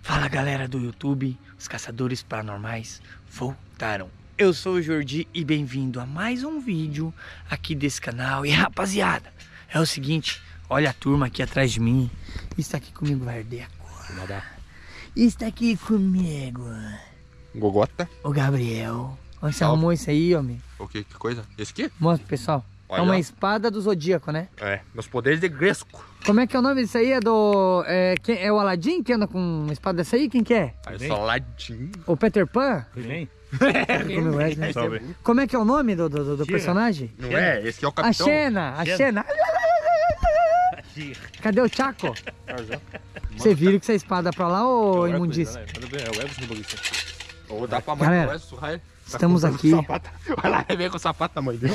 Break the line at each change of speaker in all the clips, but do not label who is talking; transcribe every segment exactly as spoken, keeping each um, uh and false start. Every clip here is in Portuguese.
Fala galera do YouTube, os caçadores paranormais voltaram. Eu sou o Jordi e bem-vindo a mais um vídeo aqui desse canal. E rapaziada, é o seguinte, olha a turma aqui atrás de mim. Está aqui comigo vai arder agora. Está aqui comigo
Gogota.
o Gabriel. Onde você arrumou isso aí, homem?
O que? Que coisa? Esse aqui?
Mostra pro pessoal.
Olha.
É uma espada do Zodíaco, né?
É, meus poderes de Gresco.
Como é que é o nome disso aí? É do... É, quem, é o Aladdin que anda com uma espada dessa aí? Quem que é?
Aí saladinho.
O Peter Pan?
Vem.
Como é, né?
Salve.
Como é que é o nome do, do, do personagem?
Não é? Esse aqui é o
A
capitão.
Xena, a Xena. Cadê o Chaco? Você vira com essa espada pra lá, ô imundícia?
É o Everson do Bolícia.
Ou dá pra mãe
Galera,
do Wesley Surraia. Tá
estamos
comprando
aqui.
sapato. Olha lá, ele vem com o sapato da mãe dele.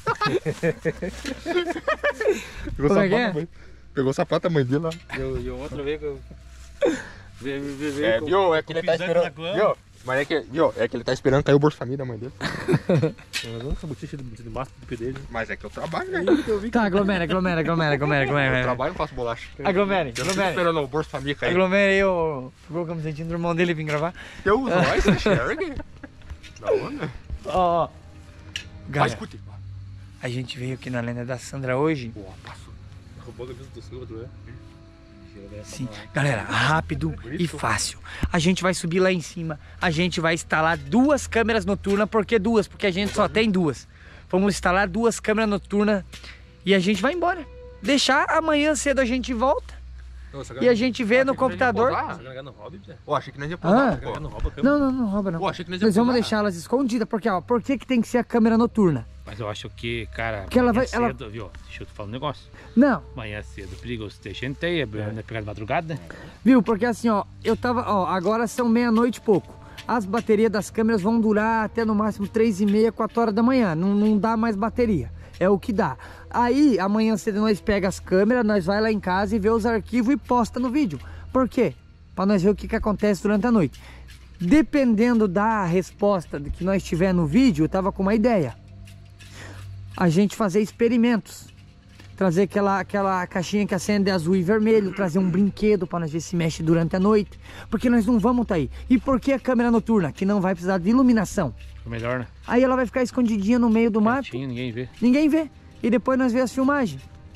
Pegou o
Como é que
sapato
é?
da mãe. Pegou o sapato da mãe dele lá.
E o outro veio com...
É, viu? É que ele tá esperando. Viu? Mas é que, viu? É que ele tá esperando cair o Bolsa Família da mãe dele.
Eu nunca botei cheio de massa do pé dele.
Mas é que eu trabalho, né?
Tá, aglomera, aglomera, aglomera, aglomera,
Eu
aglomera.
trabalho e não faço bolacha.
Aglomere,
Eu não fico
aglomere.
esperando o Bolsa Família cair.
Aglomera aí, ô. Pegou a camisetinha do irmão dele e vim gravar.
Eu uso, olha esse Sherry. Da onda.
Ó, ó.
Vai,
Galera,
escute.
a gente veio aqui na lenda da Sandra hoje.
Pô, passou.
Roubou a camisa do Silva, tu é?
Sim, galera, rápido e fácil. A gente vai subir lá em cima. A gente vai instalar duas câmeras noturnas. Por que duas? Porque a gente só tem duas. Vamos instalar duas câmeras noturnas e a gente vai embora. Deixar amanhã cedo a gente volta e a gente vê no computador.
Pô, achei que nós ia
Ah.
posar, pô.
Não, não, não rouba não.
Pô, achei que nós ia
Nós vamos
posar.
deixar elas escondidas porque, ó, por que que tem que ser a câmera noturna?
Mas eu acho que, cara,
Que ela
amanhã
vai- ela-
cedo, viu? Deixa eu te falar um negócio.
Não,
Amanhã cedo, perigoso ter gente aí, é pegar de madrugada, né?
viu? Porque assim, ó, eu tava, ó, agora são meia-noite e pouco. As baterias das câmeras vão durar até no máximo três e meia, quatro horas da manhã. Não, não dá mais bateria. É o que dá. Aí, amanhã cedo nós pega as câmeras, nós vai lá em casa e vê os arquivos e posta no vídeo. Por quê? Pra nós ver o que que acontece durante a noite. Dependendo da resposta que nós tiver no vídeo, eu tava com uma ideia. A gente fazer experimentos. Trazer aquela, aquela caixinha que acende azul e vermelho, trazer um brinquedo para nós ver se mexe durante a noite. Porque nós não vamos estar aí. E por que a câmera noturna? Que não vai precisar de iluminação.
Foi melhor, né?
Aí ela vai ficar escondidinha no meio do mato,
Quietinho, ninguém vê.
ninguém vê. E depois nós vê as filmagens.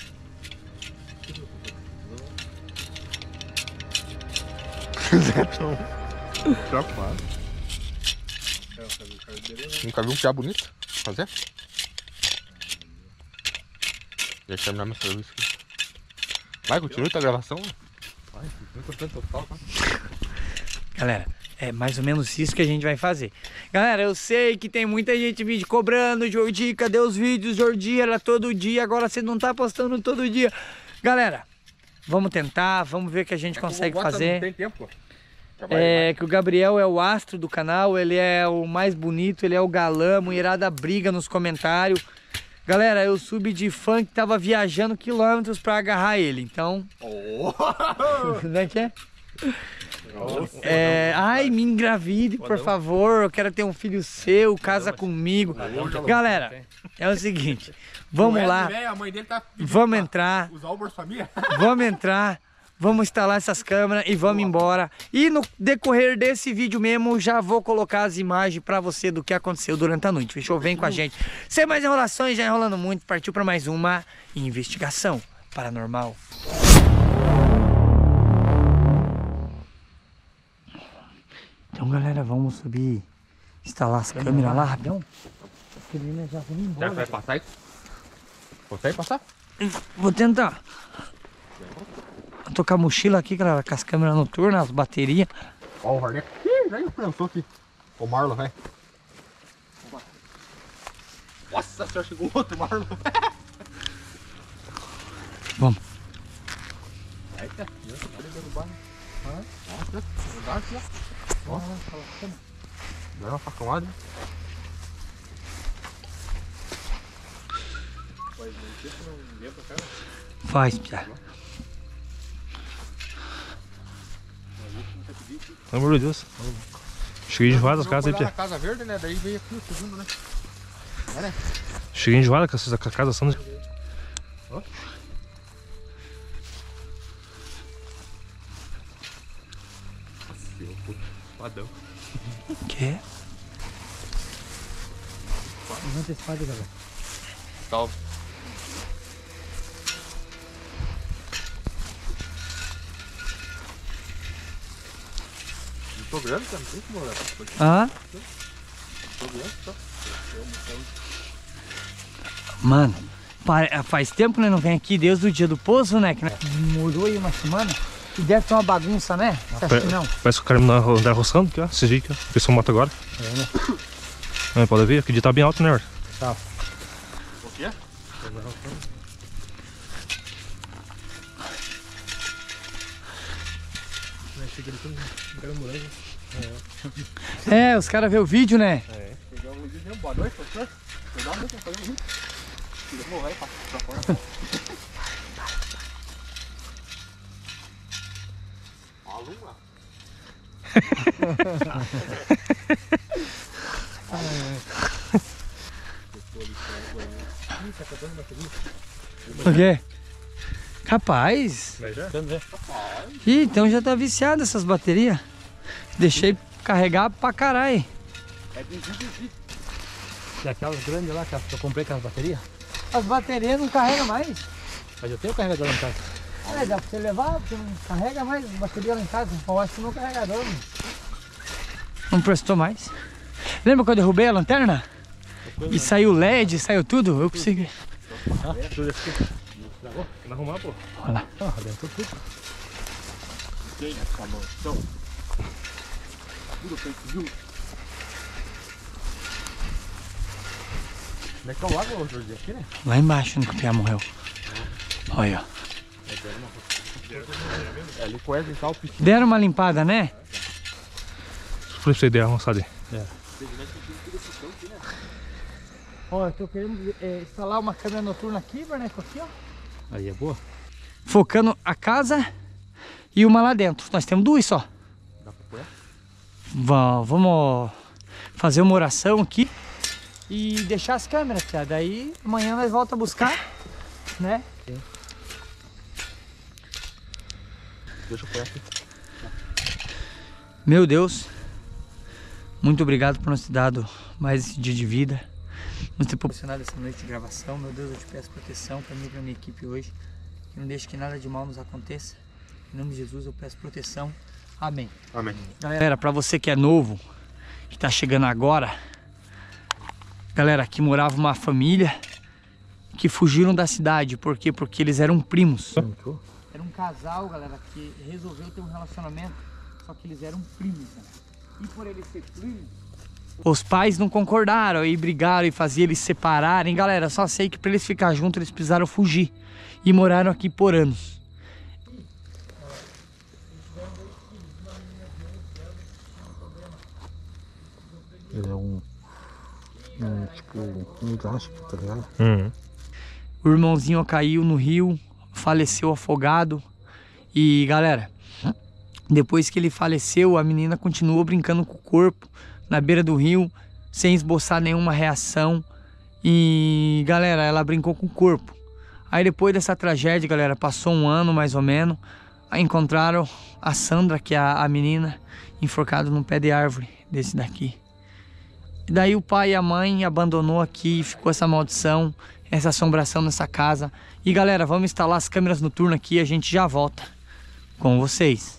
Chapado. Nunca viu um piá bonito? Fazer? Deixa eu terminar meu serviço aqui. Vai, continua a gravação. Vai, continua cortando teu pau, tá?
Galera, é mais ou menos isso que a gente vai fazer. Galera, eu sei que tem muita gente vídeo cobrando, Jordi, cadê os vídeos? Jordi, era todo dia, agora você não tá postando todo dia. Galera, vamos tentar, vamos ver o que a gente consegue fazer.
Não tem tempo.
É que o Gabriel é o astro do canal, ele é o mais bonito, ele é o galã, mulherada briga nos comentários. Galera, eu subi de fã que tava viajando quilômetros pra agarrar ele, então...
Oh.
Como é que é? É, ai, me engravide, por favor. Eu quero ter um filho seu, casa comigo. Galera, é o seguinte, vamos lá,
A mãe dele tá pedindo
vamos
pra
entrar,
usar o Bolsa Família.
vamos entrar, vamos instalar essas câmeras e vamos embora. E no decorrer desse vídeo mesmo, já vou colocar as imagens pra você do que aconteceu durante a noite. Fechou? Vem com a gente. Sem mais enrolações, já enrolando muito, partiu pra mais uma investigação paranormal. Então, galera, vamos subir, instalar as câmeras lá, rapidão. Porque ele já vamos
Será
embora.
que vai passar aí? Consegue passar?
Vou tentar. Vou tocar a mochila aqui, galera, com as câmeras noturnas, as baterias.
Ó o Harneck. Ih, já pensou aqui. O Marlon, vai. Nossa senhora, chegou outro Marlon.
Vamos.
Eita, eu tô querendo derrubar. Nossa, derrubar aqui, ó. Nossa, deu uma facãoada.
Faz, Pia.
Pelo amor de Deus. Cheguei de enjoada as casas aí,
Pia.
Pia.
Casa Verde, né? Daí veio aqui o segundo, né? Olha.
Cheguei enjoada com essas casas são.
Padrão.
Que? Levanta a espada, galera.
Salve. Não tô grande, cara. Não tem como olhar.
Ah?
Tô grande, só.
Mano, faz tempo que nós não vem aqui, desde o dia do pouso, né? Que mudou aí uma semana. E deve ter uma bagunça, né? Você acha que não?
Parece que o cara me andar roçando aqui, ó. Esses dias aqui, ó. Fez uma moto agora.
É, né?
É, pode ver, aqui o dia tá bem alto, né, Arthur?
Tá.
O quê?
É, os caras vê o vídeo, né?
É. Pegar um vídeo mesmo. Boa noite, professor. Pegar um vídeo, fazer um vídeo. Tira o morrer pra fora. Aluma.
O quê? Capaz. Ih, então já tá viciado essas baterias. Deixei carregar pra caralho.
É de vídeo, vídeo.
E aquelas grandes lá que eu comprei com as baterias?
As baterias não carregam mais.
Mas eu tenho o carregador lá em casa.
É, dá pra você levar, porque não carrega mais as baterias lá em casa. Eu acho que no carregador. Não, não prestou mais. Lembra quando eu derrubei a lanterna? E saiu L E D, saiu tudo? Eu consegui.
Ah, tudo aqui.
Estragou? Tem que arrumar, pô.
Olha lá.
Ah, arrebentou tudo.
Tem essa mão. Então. Tudo feito, viu?
Como é que tá o água outro dia aqui, né?
Lá embaixo, onde o Pia morreu. Olha, ó.
É ali com essa e tal, piscina.
Deram uma limpada, né?
Falei pra você ideia, roçada aí.
Ó, eu tô querendo é, instalar uma câmera noturna aqui, Berneco, aqui, ó.
Aí é boa.
Focando a casa e uma lá dentro. Nós temos duas só.
Dá pra pôr?
Va- Vamos fazer uma oração aqui e deixar as câmeras, tia. Daí amanhã nós voltamos a buscar, né?
Deixa eu pôr aqui.
Meu Deus, muito obrigado por nos ter dado mais esse dia de vida, nos ter proporcionado essa noite de gravação. Meu Deus, eu te peço proteção para mim e para minha equipe hoje, que não deixe que nada de mal nos aconteça. Em nome de Jesus eu peço proteção. Amém.
Amém.
Galera, para você que é novo, que tá chegando agora, galera, aqui morava uma família que fugiram da cidade. Por quê? Porque eles eram primos. Era um casal, galera, que resolveu ter um relacionamento, só que eles eram primos, né? E por eles ser primos, os pais não concordaram e brigaram e faziam eles se separarem. Galera, só sei que para eles ficar juntos eles precisaram fugir e moraram aqui por anos.
Ele é um, um tipo, um elástico, tá ligado?
Uhum.
O irmãozinho caiu no rio, faleceu afogado. E galera, depois que ele faleceu, a menina continuou brincando com o corpo na beira do rio, sem esboçar nenhuma reação. E galera, ela brincou com o corpo. Aí depois dessa tragédia, galera, passou um ano mais ou menos, aí encontraram a Sandra, que é a, a menina, enforcada num pé de árvore desse daqui. E daí o pai e a mãe abandonou aqui, ficou essa maldição, essa assombração nessa casa. E galera, vamos instalar as câmeras noturnas aqui e a gente já volta com vocês.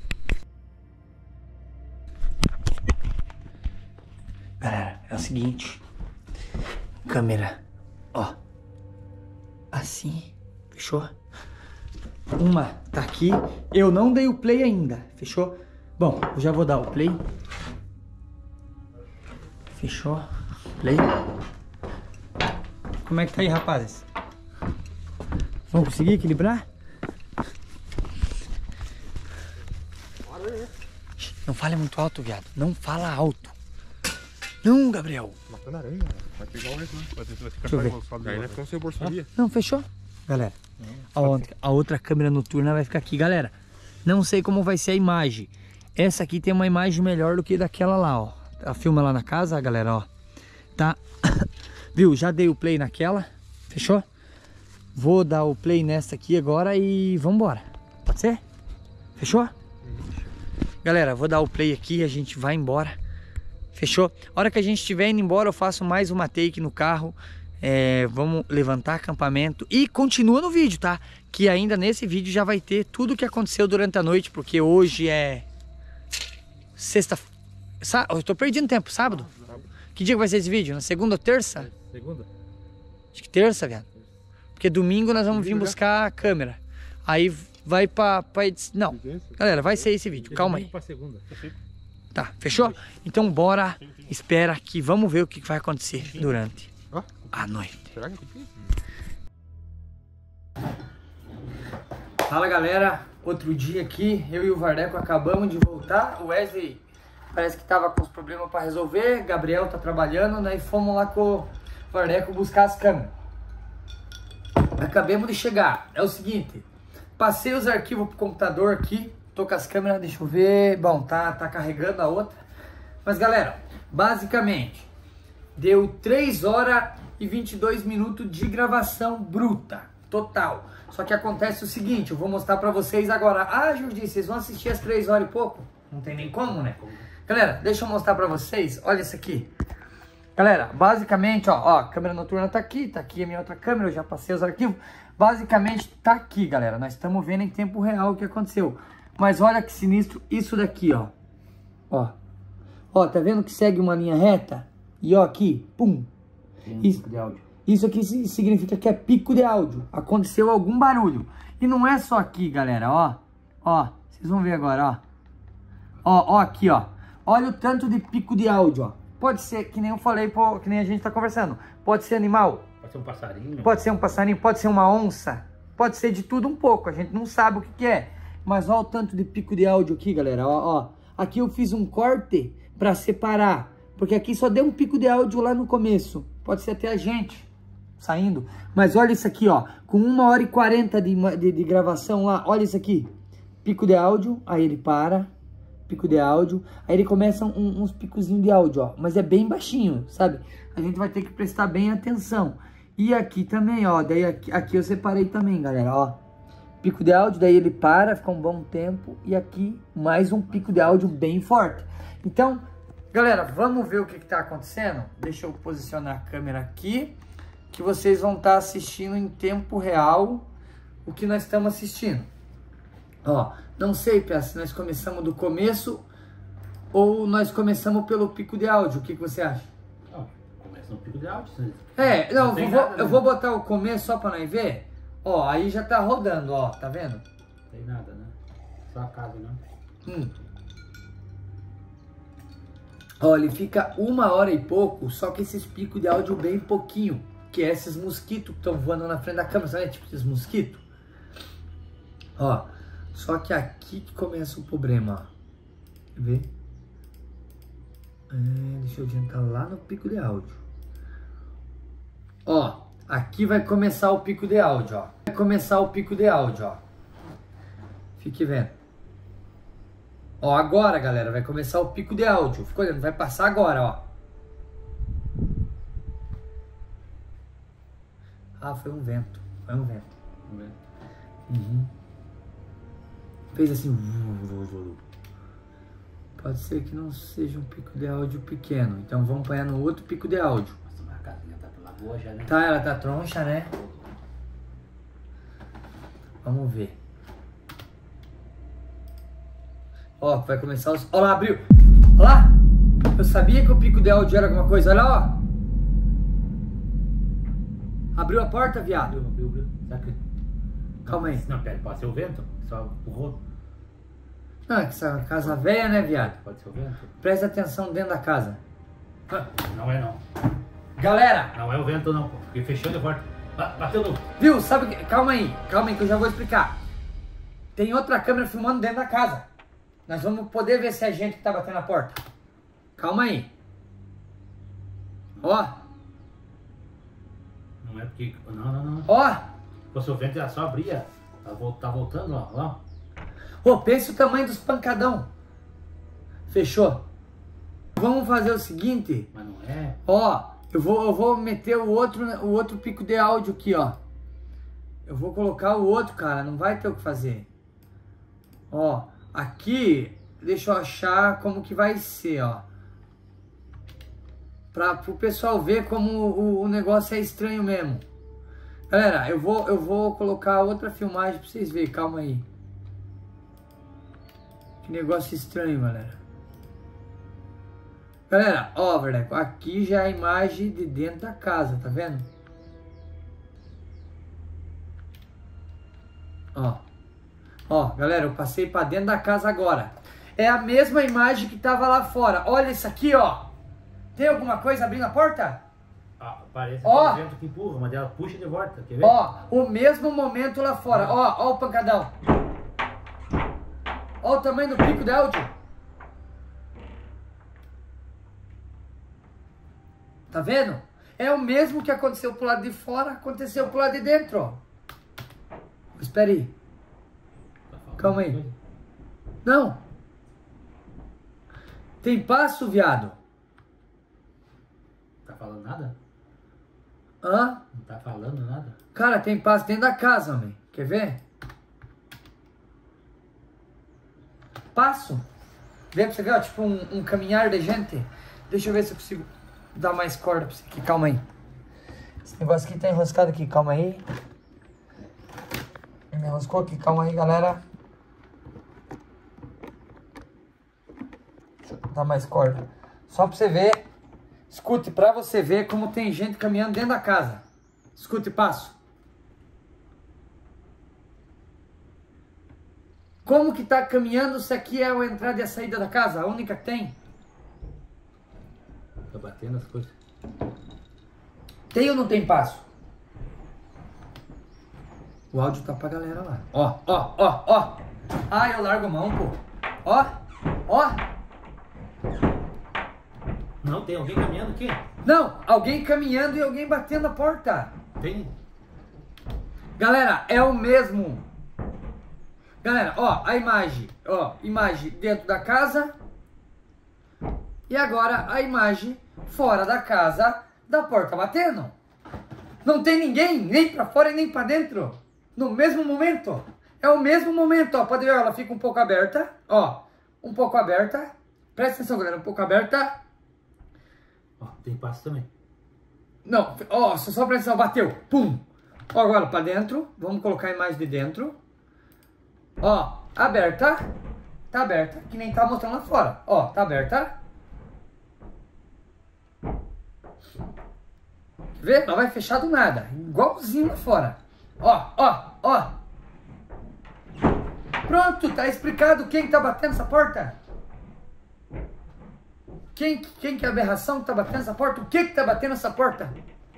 Galera, é o seguinte, câmera, ó, assim, fechou? Uma tá aqui, eu não dei o play ainda, fechou? Bom, eu já vou dar o play. Fechou? Play. Como é que tá aí, rapazes? Vamos conseguir equilibrar? Não fale muito alto, viado. Não fala alto. Não, Gabriel.
Matando aranha, vai pegar o retorno.
Vai ter, vai ter
Deixa eu ver.
Aí nós ficamos sem bolsaria.
Não, fechou? Galera, a outra, a outra câmera noturna vai ficar aqui. Galera, não sei como vai ser a imagem. Essa aqui tem uma imagem melhor do que daquela lá, ó. A filma lá na casa, galera, ó. Tá? Viu? Já dei o play naquela. Fechou? Vou dar o play nessa aqui agora e vambora. Pode ser? Fechou? Galera, vou dar o play aqui e a gente vai embora. Fechou? A hora que a gente estiver indo embora, eu faço mais uma take no carro. É, vamos levantar acampamento. E continua no vídeo, tá? Que ainda nesse vídeo já vai ter tudo o que aconteceu durante a noite. Porque hoje é... Sexta... Sá... Eu tô perdendo tempo, sábado? Sábado. Que dia que vai ser esse vídeo? Na segunda ou terça?
Segunda.
Acho que terça, viado. Porque domingo nós vamos vir buscar a câmera. Aí vai pra... pra edição. Não, galera, vai ser esse vídeo. Calma aí. Tá, fechou? Então bora, espera que vamos ver o que vai acontecer durante a noite. Fala, galera, outro dia aqui, eu e o Vardeco acabamos de voltar. O Wesley parece que tava com os problemas para resolver, Gabriel tá trabalhando, né? E fomos lá com o Vardeco buscar as câmeras. Acabamos de chegar. É o seguinte, passei os arquivos pro computador aqui. Tô com as câmeras, deixa eu ver. Bom, tá, tá carregando a outra. Mas galera, basicamente deu três horas e vinte e dois minutos de gravação bruta, total. Só que acontece o seguinte, eu vou mostrar pra vocês agora. Ah, Jordi, vocês vão assistir às três horas e pouco? Não tem nem como, né? Galera, deixa eu mostrar pra vocês. Olha isso aqui. Galera, basicamente, ó, ó, a câmera noturna tá aqui, tá aqui a minha outra câmera, eu já passei os arquivos. Basicamente tá aqui, galera. Nós estamos vendo em tempo real o que aconteceu. Mas olha que sinistro isso daqui, ó. Ó. Ó, tá vendo que segue uma linha reta? E ó, aqui, pum. Isso, de áudio. Isso aqui significa que é pico de áudio. Aconteceu algum barulho. E não é só aqui, galera, ó. Ó, vocês vão ver agora, ó. Ó, ó, aqui, ó. Olha o tanto de pico de áudio, ó. Pode ser, que nem eu falei, pô, que nem a gente tá conversando. Pode ser animal.
Pode ser um passarinho.
Pode ser um passarinho, pode ser uma onça. Pode ser de tudo um pouco. A gente não sabe o que que é. Mas olha o tanto de pico de áudio aqui, galera, ó, ó. Aqui eu fiz um corte pra separar, porque aqui só deu um pico de áudio lá no começo. Pode ser até a gente saindo. Mas olha isso aqui, ó. Com uma hora e quarenta de, de, de gravação lá, olha isso aqui. Pico de áudio, aí ele para. Pico de áudio. Aí ele começa um, uns picozinhos de áudio, ó. Mas é bem baixinho, sabe? A gente vai ter que prestar bem atenção. E aqui também, ó. Daí aqui, aqui eu separei também, galera, ó. Pico de áudio, daí ele para, fica um bom tempo. E aqui mais um pico de áudio bem forte. Então, galera, vamos ver o que está acontecendo? Deixa eu posicionar a câmera aqui, que vocês vão estar tá assistindo em tempo real o que nós estamos assistindo. Ó, não sei, Pia, se nós começamos do começo ou nós começamos pelo pico de áudio. O que, que você acha?
Não, começa no pico de áudio.
É, não,
não
vou,
nada,
eu
né?
vou botar o começo só para nós ver. Ó, aí já tá rodando, ó, tá vendo?
Não tem nada, né? Só a casa, né?
Hum. Ó, ele fica uma hora e pouco, só que esses picos de áudio bem pouquinho. Que é esses mosquitos que estão voando na frente da câmera, sabe? Tipo esses mosquitos. Ó, só que aqui que começa o problema, ó. Quer ver? É, deixa eu adiantar lá no pico de áudio. Ó, aqui vai começar o pico de áudio, ó. Vai começar o pico de áudio, ó. Fique vendo. Ó, agora, galera, vai começar o pico de áudio. Fica olhando, vai passar agora, ó. Ah, foi um vento. Foi um vento.
Um vento.
Uhum. Fez assim. Pode ser que não seja um pico de áudio pequeno. Então vamos apanhar no outro pico de áudio.
Nossa, mas a casinha tá pela boa já, né?
Tá, ela tá troncha, né? Vamos ver. Ó, vai começar os... Ó lá, abriu. Ó lá. Eu sabia que o pico de áudio era alguma coisa. Olha lá, ó. Abriu a porta, viado?
Abriu, abriu, abriu. Será que...
Calma aí.
Não, pera, pode ser o vento. Só empurrou.
Não, é que essa casa velha, né, viado?
Pode ser o vento.
Presta atenção dentro da casa.
Ah, não é não.
Galera,
Não é o vento não, pô. Porque fechou de porta. Ah, bateu no...
viu? Sabe que... Calma aí. Calma aí que eu já vou explicar. Tem outra câmera filmando dentro da casa. Nós vamos poder ver se é a gente que tá batendo na porta. Calma aí. Ó.
Não é porque... Não, não, não.
Ó.
Se fosse o vento, já só abria. Tá, vol- tá voltando, ó. ó.
Ô, pensa o tamanho dos pancadão. Fechou? Vamos fazer o seguinte.
Mas não é.
Ó, eu vou, eu vou meter o outro, o outro pico de áudio aqui, ó. Eu vou colocar o outro, cara. Não vai ter o que fazer. Ó, aqui deixa eu achar como que vai ser, ó. Para o pessoal ver como o, o negócio é estranho mesmo. Galera, eu vou, eu vou colocar outra filmagem para vocês verem, calma aí. Que negócio estranho, galera. Galera, ó, Verdeco, aqui já é a imagem de dentro da casa, tá vendo? Ó. Ó, galera, eu passei para dentro da casa agora. É a mesma imagem que tava lá fora. Olha isso aqui, ó. Tem alguma coisa abrindo a porta?
Ah, parece
ó,
que o vento que empurra, mas ela puxa de volta, quer ver?
Ó, o mesmo momento lá fora. Ó, ó o pancadão. Ó o tamanho do pico de áudio. Tá vendo? É o mesmo que aconteceu pro lado de fora, aconteceu pro lado de dentro, ó. Espera aí. Calma aí. Não. Tem passo, viado?
Tá falando nada?
Hã?
Não tá falando nada?
Cara, tem passo dentro da casa, homem. Quer ver? Passo. Vê pra você ver, ó, tipo um, um caminhar de gente. Deixa eu ver se eu consigo dar mais corda pra você aqui. Calma aí. Esse negócio aqui tá enroscado aqui. Calma aí. Me enroscou aqui. Calma aí, galera. Deixa eu dar mais corda. Só pra você ver. Escute, pra você ver como tem gente caminhando dentro da casa. Escute, passo. Como que tá caminhando se aqui é a entrada e a saída da casa? A única que tem?
Tá batendo as coisas.
Tem ou não tem passo? O áudio tá pra galera lá. Ó, ó, ó, ó. Ah, eu largo a mão, pô. Ó, ó.
Não, tem alguém caminhando aqui?
Não, alguém caminhando e alguém batendo a porta.
Tem?
Galera, é o mesmo. Galera, ó, a imagem. Ó, imagem dentro da casa. E agora a imagem fora da casa, da porta batendo. Não tem ninguém, nem pra fora e nem pra dentro. No mesmo momento. É o mesmo momento, ó. Pode ver, ela fica um pouco aberta. Ó, um pouco aberta. Presta atenção, galera, um pouco aberta.
Ó, tem passo também.
Não, ó, só presta atenção, bateu. Pum. Ó, agora pra dentro. Vamos colocar a imagem de dentro. Ó, aberta. Tá aberta, que nem tá mostrando lá fora. Ó, tá aberta. Quer ver? Não vai fechar do nada. Igualzinho lá fora. Ó, ó, ó. Pronto, tá explicado quem tá batendo essa porta. Quem, quem que é a aberração que tá batendo essa porta? O que que tá batendo essa porta?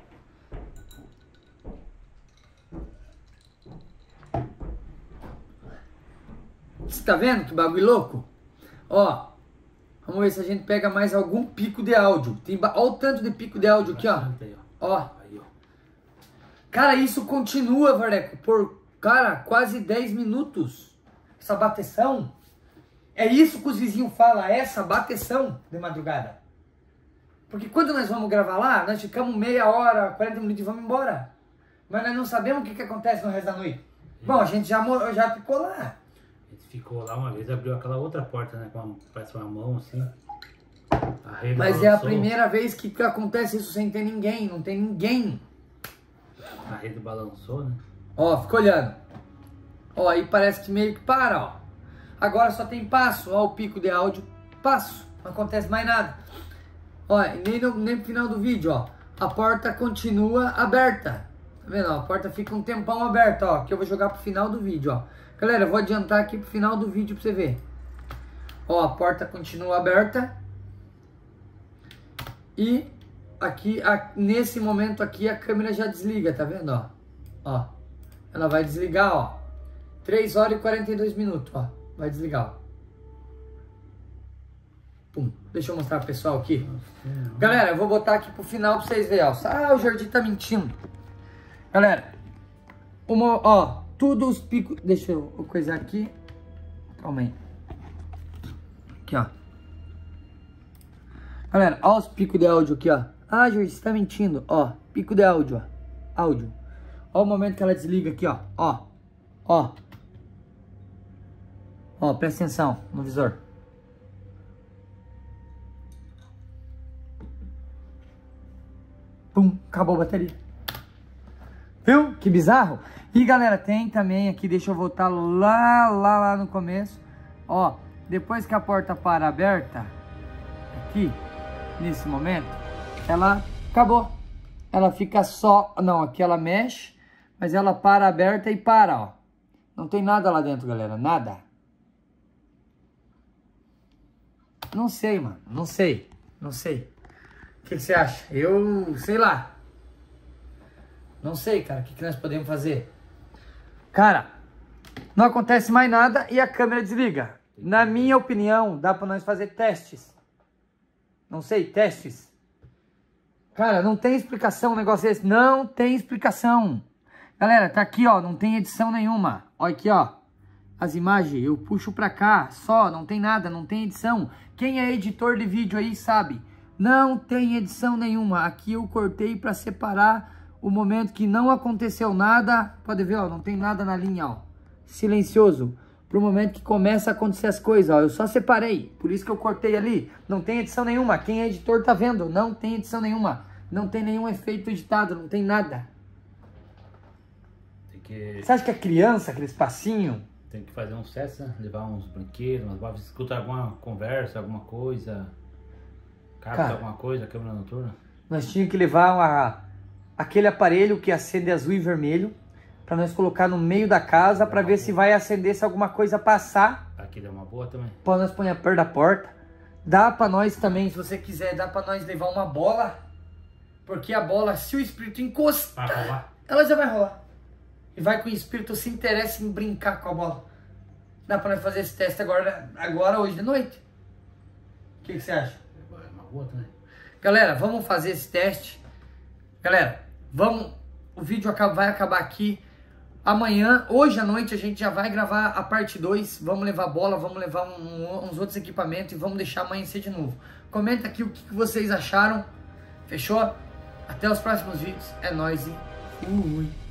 Você tá vendo que bagulho louco? Ó, vamos ver se a gente pega mais algum pico de áudio. Tem, olha o tanto de pico de áudio aqui, ó. Ó. Cara, isso continua, Verdeco, por, cara, quase dez minutos. Essa bateção. É isso que os vizinhos falam, essa bateção de madrugada. Porque quando nós vamos gravar lá, nós ficamos meia hora, quarenta minutos e vamos embora. Mas nós não sabemos o que, que acontece no resto da noite. Bom, a gente já, já ficou lá.
A gente ficou lá uma vez, abriu aquela outra porta, né? Com uma, parece uma mão assim. A rede
Mas
balançou.
é a primeira vez que acontece isso sem ter ninguém, não tem ninguém.
A rede balançou, né?
Ó, fica olhando. Ó, aí parece que meio que para, ó. Agora só tem passo, ó, o pico de áudio, passo, não acontece mais nada. Ó, nem no, nem no final do vídeo, ó, a porta continua aberta. Tá vendo, ó, a porta fica um tempão aberta, ó, que eu vou jogar pro final do vídeo, ó. Galera, eu vou adiantar aqui pro final do vídeo pra você ver. Ó, a porta continua aberta. E aqui, a, nesse momento aqui, a câmera já desliga, tá vendo, ó? Ó, ela vai desligar, ó. três horas e quarenta e dois minutos, ó. Vai desligar, ó. Pum. Deixa eu mostrar pro pessoal aqui. Galera, eu vou botar aqui pro final pra vocês verem, ó. Ah, o Jardim tá mentindo. Galera, uma, ó, tudo os picos... Deixa eu coisar aqui. Calma aí. Aqui, ó. Galera, ó os picos de áudio aqui, ó. Ah, Jorge, você tá mentindo. Ó, pico de áudio, ó. Áudio. Ó o momento que ela desliga aqui, ó. Ó. Ó. Ó, presta atenção no visor. pum, acabou a bateria. Viu? Que bizarro. E galera, tem também aqui, deixa eu voltar lá, lá, lá no começo. Ó, depois que a porta para aberta, aqui, nesse momento, ela acabou. Ela fica só, não, aqui ela mexe, mas ela para aberta e para, ó. Não tem nada lá dentro, galera, nada. Não sei, mano, não sei, não sei. O que, que você acha? Eu, sei lá. Não sei, cara, o que, que nós podemos fazer? Cara, não acontece mais nada e a câmera desliga. Na minha opinião, dá pra nós fazer testes. Não sei, testes. Cara, não tem explicação um negócio desse. Não tem explicação. Galera, tá aqui, ó, não tem edição nenhuma. Olha aqui, ó, as imagens, eu puxo pra cá, só, não tem nada, não tem edição. Quem é editor de vídeo aí sabe, não tem edição nenhuma. Aqui eu cortei pra separar o momento que não aconteceu nada. Pode ver, ó, não tem nada na linha, ó. Silencioso. Pro momento que começa a acontecer as coisas, ó. Eu só separei, por isso que eu cortei ali. Não tem edição nenhuma, quem é editor tá vendo, não tem edição nenhuma. Não tem nenhum efeito editado, não tem nada.
Tem que...
Você acha que é criança, aquele espacinho?
Tem que fazer uns testes, né? Levar uns brinquedos, umas babas, escutar alguma conversa, alguma coisa. Capta
Cara,
alguma coisa, câmera noturna.
Nós tínhamos que levar uma, aquele aparelho que acende azul e vermelho, pra nós colocar no meio da casa, pra ver se vai acender, se alguma coisa passar.
Aqui deu uma boa também.
Pra nós pôr perto da porta. Dá pra nós também, se você quiser, dá pra nós levar uma bola. Porque a bola, se o espírito encostar,
Vai rolar.
ela já vai rolar. E vai que o espírito se interessa em brincar com a bola. Dá pra nós fazer esse teste agora, agora hoje de noite. O que, que você acha?
É uma boa também.
Galera, vamos fazer esse teste. Galera, vamos... O vídeo vai acabar aqui. Amanhã, hoje à noite, a gente já vai gravar a parte dois. Vamos levar bola, vamos levar um, uns outros equipamentos e vamos deixar amanhecer de novo. Comenta aqui o que, que vocês acharam. Fechou? Até os próximos vídeos. É nóis e fui.